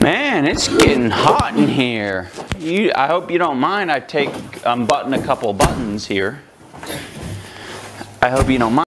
Man, it's getting hot in here. I hope you don't mind. I unbutton a couple buttons here. I hope you don't mind.